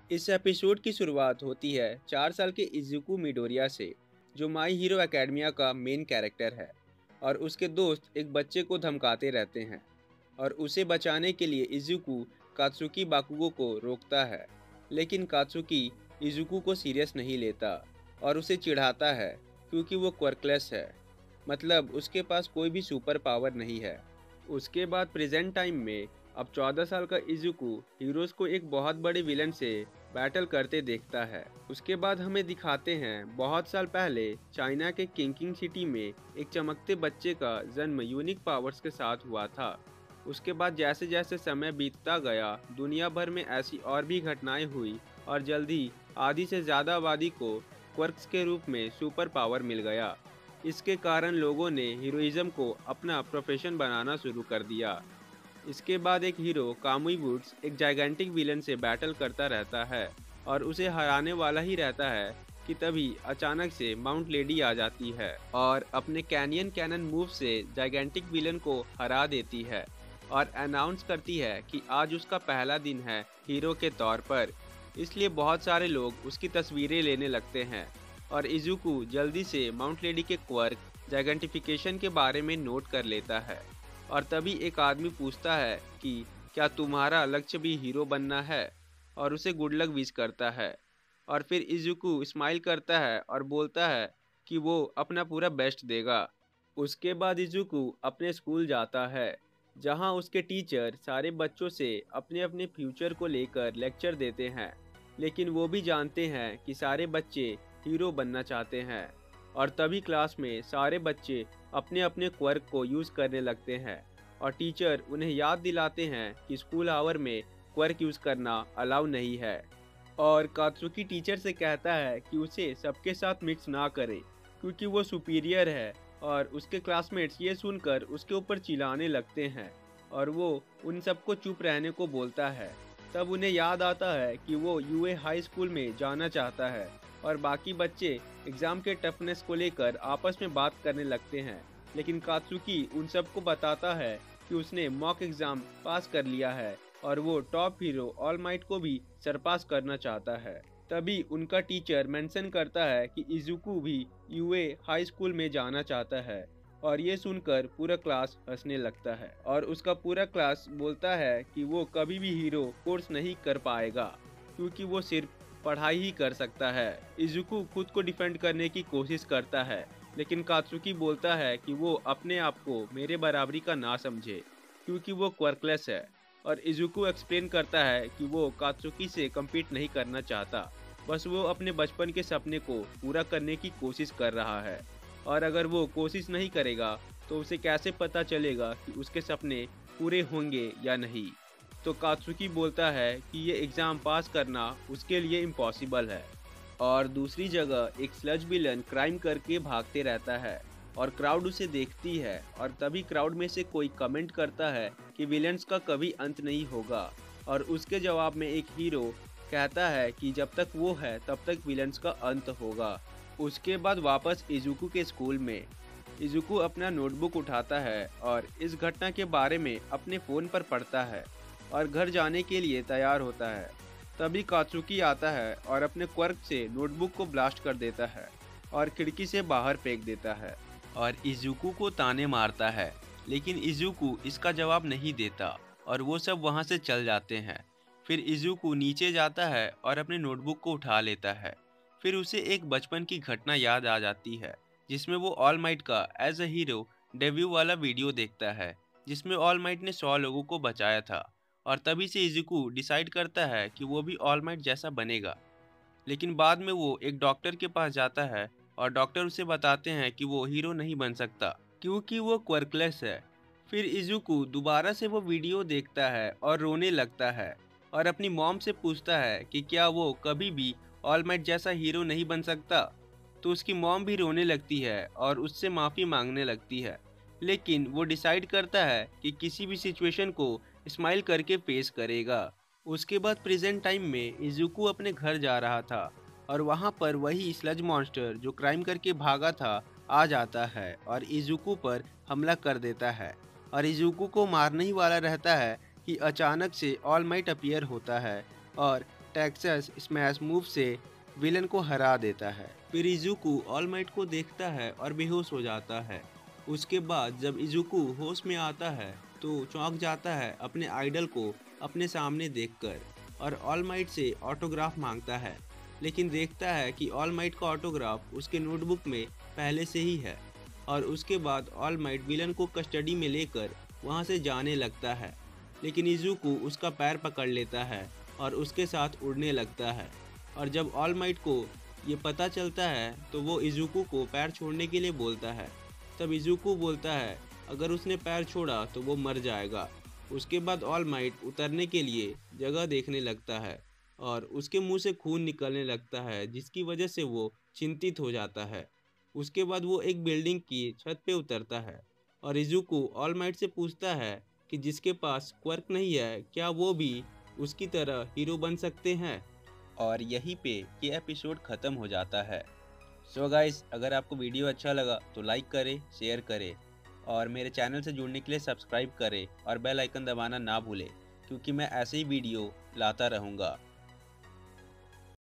इस एपिसोड की शुरुआत होती है 4 साल के इजुकू मिडोरिया से, जो माई हीरो एकेडमिया का मेन कैरेक्टर है। और उसके दोस्त एक बच्चे को धमकाते रहते हैं और उसे बचाने के लिए इजुकू कात्सुकी बाकुगो को रोकता है। लेकिन कात्सुकी इजुकू को सीरियस नहीं लेता और उसे चिढ़ाता है क्योंकि वो क्वर्कलेस है, मतलब उसके पास कोई भी सुपर पावर नहीं है। उसके बाद प्रेजेंट टाइम में अब 14 साल का इजुकू हीरोज को एक बहुत बड़े विलन से बैटल करते देखता है। उसके बाद हमें दिखाते हैं बहुत साल पहले चाइना के किंकिंग सिटी में एक चमकते बच्चे का जन्म यूनिक पावर्स के साथ हुआ था। उसके बाद जैसे जैसे समय बीतता गया, दुनिया भर में ऐसी और भी घटनाएं हुई और जल्दी आधी से ज़्यादा आबादी को क्वर्क्स के रूप में सुपर पावर मिल गया। इसके कारण लोगों ने हीरोइज्म को अपना प्रोफेशन बनाना शुरू कर दिया। इसके बाद एक हीरो कामुई वुड्स एक जाइगेंटिक विलन से बैटल करता रहता है और उसे हराने वाला ही रहता है कि तभी अचानक से माउंट लेडी आ जाती है और अपने कैनियन कैनन मूव से जाइगेंटिक विलन को हरा देती है और अनाउंस करती है कि आज उसका पहला दिन है हीरो के तौर पर। इसलिए बहुत सारे लोग उसकी तस्वीरें लेने लगते हैं और इजुकू जल्दी से माउंट लेडी के क्वर्क जाइगेंटिफिकेशन के बारे में नोट कर लेता है। और तभी एक आदमी पूछता है कि क्या तुम्हारा लक्ष्य भी हीरो बनना है, और उसे गुड लक विश करता है। और फिर इजुकू स्माइल करता है और बोलता है कि वो अपना पूरा बेस्ट देगा। उसके बाद इजुकू अपने स्कूल जाता है, जहां उसके टीचर सारे बच्चों से अपने अपने फ्यूचर को लेकर लेक्चर देते हैं। लेकिन वो भी जानते हैं कि सारे बच्चे हीरो बनना चाहते हैं। और तभी क्लास में सारे बच्चे अपने अपने क्वर्क को यूज़ करने लगते हैं और टीचर उन्हें याद दिलाते हैं कि स्कूल आवर में क्वर्क यूज़ करना अलाउ नहीं है। और कात्सुकी टीचर से कहता है कि उसे सबके साथ मिक्स ना करे क्योंकि वो सुपीरियर है। और उसके क्लासमेट्स ये सुनकर उसके ऊपर चिल्लाने लगते हैं और वो उन सबको चुप रहने को बोलता है। तब उन्हें याद आता है कि वो यूए हाई स्कूल में जाना चाहता है और बाकी बच्चे एग्ज़ाम के टफनेस को लेकर आपस में बात करने लगते हैं। लेकिन कात्सुकी उन सबको बताता है कि उसने मॉक एग्ज़ाम पास कर लिया है और वो टॉप हीरो ऑल माइट को भी सरपास करना चाहता है। तभी उनका टीचर मेंशन करता है कि इजुकू भी यूए हाई स्कूल में जाना चाहता है और ये सुनकर पूरा क्लास हंसने लगता है और उसका पूरा क्लास बोलता है कि वो कभी भी हीरो कोर्स नहीं कर पाएगा क्योंकि वो सिर्फ पढ़ाई ही कर सकता है। इजुकू खुद को डिफेंड करने की कोशिश करता है, लेकिन कात्सुकी बोलता है कि वो अपने आप को मेरे बराबरी का ना समझे क्योंकि वो क्वर्कलेस है। और इजुकू एक्सप्लेन करता है कि वो कात्सुकी से कम्पीट नहीं करना चाहता, बस वो अपने बचपन के सपने को पूरा करने की कोशिश कर रहा है। और अगर वो कोशिश नहीं करेगा तो उसे कैसे पता चलेगा कि उसके सपने पूरे होंगे या नहीं। तो कात्सुकी बोलता है कि ये एग्ज़ाम पास करना उसके लिए इम्पॉसिबल है। और दूसरी जगह एक स्लज विलन क्राइम करके भागते रहता है और क्राउड उसे देखती है और तभी क्राउड में से कोई कमेंट करता है कि विलन्स का कभी अंत नहीं होगा। और उसके जवाब में एक हीरो कहता है कि जब तक वो है तब तक विलन्स का अंत होगा। उसके बाद वापस इजुकू के स्कूल में इजुकू अपना नोटबुक उठाता है और इस घटना के बारे में अपने फ़ोन पर पढ़ता है और घर जाने के लिए तैयार होता है। तभी कात्सुकी आता है और अपने क्वर्क से नोटबुक को ब्लास्ट कर देता है और खिड़की से बाहर फेंक देता है और इजुकू को ताने मारता है। लेकिन इजुकू इसका जवाब नहीं देता और वो सब वहाँ से चल जाते हैं। फिर इजुकू नीचे जाता है और अपने नोटबुक को उठा लेता है। फिर उसे एक बचपन की घटना याद आ जाती है जिसमें वो ऑल माइट का एज अ हीरो डेब्यू वाला वीडियो देखता है, जिसमें ऑल माइट ने 100 लोगों को बचाया था। और तभी से इजुकू डिसाइड करता है कि वो भी ऑल माइट जैसा बनेगा। लेकिन बाद में वो एक डॉक्टर के पास जाता है और डॉक्टर उसे बताते हैं कि वो हीरो नहीं बन सकता क्योंकि वो क्वर्कलेस है। फिर इजुकू दोबारा से वो वीडियो देखता है और रोने लगता है और अपनी मॉम से पूछता है कि क्या वो कभी भी ऑल माइट जैसा हीरो नहीं बन सकता। तो उसकी मॉम भी रोने लगती है और उससे माफ़ी मांगने लगती है। लेकिन वो डिसाइड करता है कि किसी भी सिचुएशन को स्माइल करके फेस करेगा। उसके बाद प्रेजेंट टाइम में इजुकू अपने घर जा रहा था और वहाँ पर वही स्लज मॉन्स्टर जो क्राइम करके भागा था आ जाता है और इजुकू पर हमला कर देता है। और इजुकू को मारने ही वाला रहता है कि अचानक से ऑल माइट अपीयर होता है और टेक्सास स्मैश मूव से विलन को हरा देता है। फिर इजुकू ऑल माइट को देखता है और बेहोश हो जाता है। उसके बाद जब इजुकू होश में आता है तो चौंक जाता है अपने आइडल को अपने सामने देखकर और ऑल माइट से ऑटोग्राफ मांगता है, लेकिन देखता है कि ऑल माइट का ऑटोग्राफ उसके नोटबुक में पहले से ही है। और उसके बाद ऑल माइट विलन को कस्टडी में लेकर वहाँ से जाने लगता है, लेकिन इजुकू उसका पैर पकड़ लेता है और उसके साथ उड़ने लगता है। और जब ऑल माइट को ये पता चलता है तो वो इजुकू को पैर छोड़ने के लिए बोलता है। तब इजुकू बोलता है अगर उसने पैर छोड़ा तो वो मर जाएगा। उसके बाद ऑल माइट उतरने के लिए जगह देखने लगता है और उसके मुंह से खून निकलने लगता है, जिसकी वजह से वो चिंतित हो जाता है। उसके बाद वो एक बिल्डिंग की छत पे उतरता है और इजुकू ऑल माइट से पूछता है कि जिसके पास क्वर्क नहीं है क्या वो भी उसकी तरह हीरो बन सकते हैं। और यहीं पे ये एपिसोड ख़त्म हो जाता है। सो गाइस, अगर आपको वीडियो अच्छा लगा तो लाइक करें, शेयर करें और मेरे चैनल से जुड़ने के लिए सब्सक्राइब करें और बेल आइकन दबाना ना भूलें, क्योंकि मैं ऐसे ही वीडियो लाता रहूँगा।